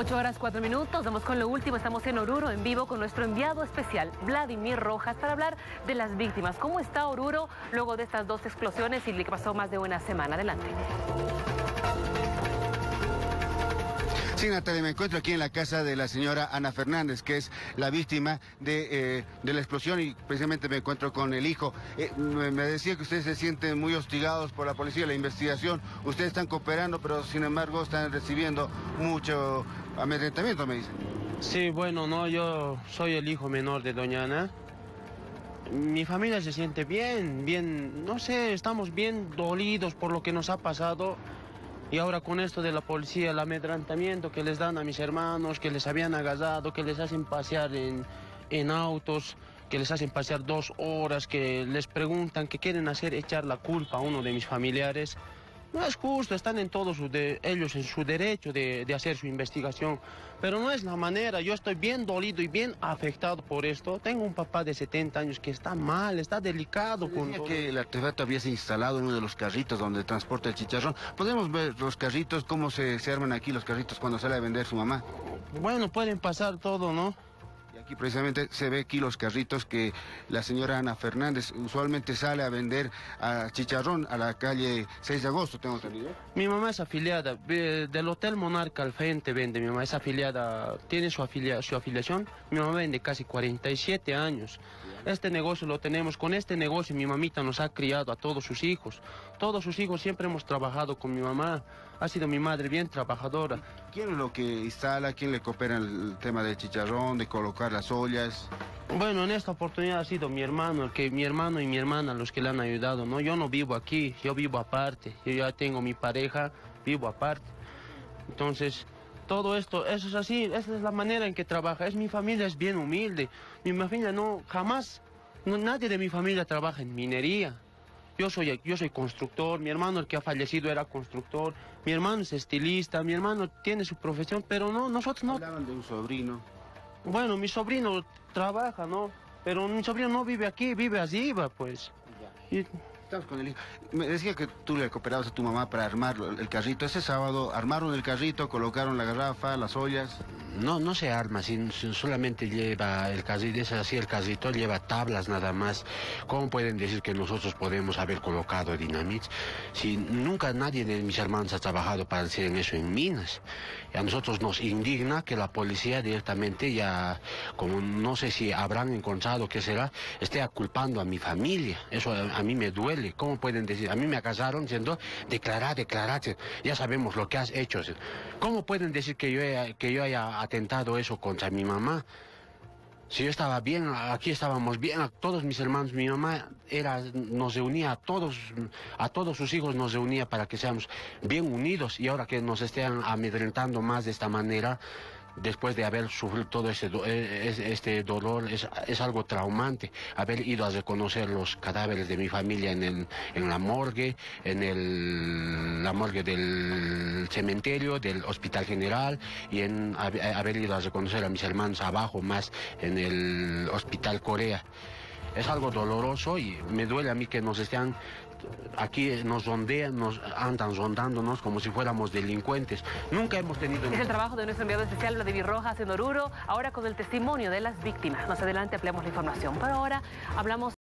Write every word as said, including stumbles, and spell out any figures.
Ocho horas, cuatro minutos, vamos con lo último, estamos en Oruro en vivo con nuestro enviado especial, Vladimir Rojas, para hablar de las víctimas. ¿Cómo está Oruro luego de estas dos explosiones y le pasó más de una semana? Adelante. Sí, Natalia, me encuentro aquí en la casa de la señora Ana Fernández, que es la víctima de, eh, de la explosión, y precisamente me encuentro con el hijo. Eh, me, me decía que ustedes se sienten muy hostigados por la policía, la investigación. Ustedes están cooperando, pero sin embargo están recibiendo mucho amedrentamiento, me dicen. Sí, bueno, no, yo soy el hijo menor de doña Ana. Mi familia se siente bien, bien, no sé, estamos bien dolidos por lo que nos ha pasado. Y ahora con esto de la policía, el amedrentamiento que les dan a mis hermanos, que les habían agasado, que les hacen pasear en, en autos, que les hacen pasear dos horas, que les preguntan qué quieren hacer, echar la culpa a uno de mis familiares. No es justo, están en todos sus de, ellos en su derecho de, de hacer su investigación, pero no es la manera. Yo estoy bien dolido y bien afectado por esto. Tengo un papá de setenta años que está mal, está delicado. Con todo. que el artefacto había sido instalado en uno de los carritos donde transporta el chicharrón. ¿Podemos ver los carritos, cómo se, se arman aquí los carritos cuando sale a vender su mamá? Bueno, pueden pasar todo, ¿no? Y aquí precisamente se ve aquí los carritos que la señora Ana Fernández usualmente sale a vender a chicharrón a la calle seis de agosto, tengo entendido. Mi mamá es afiliada, eh, del Hotel Monarca al frente vende, mi mamá es afiliada, tiene su, afilia, su afiliación, mi mamá vende casi cuarenta y siete años. Este negocio lo tenemos, con este negocio mi mamita nos ha criado a todos sus hijos, todos sus hijos siempre hemos trabajado con mi mamá, ha sido mi madre bien trabajadora. ¿Quién es lo que instala, quién le coopera el tema del chicharrón, de colocar las ollas? Bueno, en esta oportunidad ha sido mi hermano, el que mi hermano y mi hermana los que le han ayudado, ¿no? Yo no vivo aquí, yo vivo aparte, yo ya tengo mi pareja, vivo aparte. Entonces, todo esto, eso es así, esa es la manera en que trabaja. Es mi familia, es bien humilde. Mi familia no, jamás, no, nadie de mi familia trabaja en minería. Yo soy, yo soy constructor, mi hermano el que ha fallecido era constructor, mi hermano es estilista, mi hermano tiene su profesión, pero no, nosotros no. Hablaban de un sobrino. Bueno, mi sobrino trabaja, ¿no? Pero mi sobrino no vive aquí, vive allí, pues. Y... Estamos con el hijo. Me decía que tú le cooperabas a tu mamá para armar el carrito. Ese sábado armaron el carrito, colocaron la garrafa, las ollas. No, no se arma, sin, sin solamente lleva el carrito, es así, el carrito lleva tablas nada más. ¿Cómo pueden decir que nosotros podemos haber colocado dinamita? Si nunca nadie de mis hermanos ha trabajado para hacer eso en minas. Y a nosotros nos indigna que la policía directamente ya, como no sé si habrán encontrado qué será, esté culpando a mi familia. Eso a, a mí me duele. ¿Cómo pueden decir? A mí me acasaron diciendo, declarar, declarar, ya sabemos lo que has hecho. ¿Cómo pueden decir que yo, he, que yo haya atentado eso contra mi mamá? Si yo estaba bien, aquí estábamos bien, a todos mis hermanos, mi mamá era, nos reunía a todos, a todos sus hijos nos reunía para que seamos bien unidos, y ahora que nos estén amedrentando más de esta manera, después de haber sufrido todo ese, este dolor, es, es algo traumante. Haber ido a reconocer los cadáveres de mi familia en, el, en la morgue, en el, la morgue del cementerio, del Hospital General, y en haber ido a reconocer a mis hermanos abajo más en el Hospital Corea. Es algo doloroso y me duele a mí que nos estén aquí, nos rondean, nos andan rondándonos como si fuéramos delincuentes. Nunca hemos tenido... Es el trabajo de nuestro enviado especial, Vladimir Rojas, en Oruro, ahora con el testimonio de las víctimas. Más adelante ampliamos la información. Pero ahora hablamos...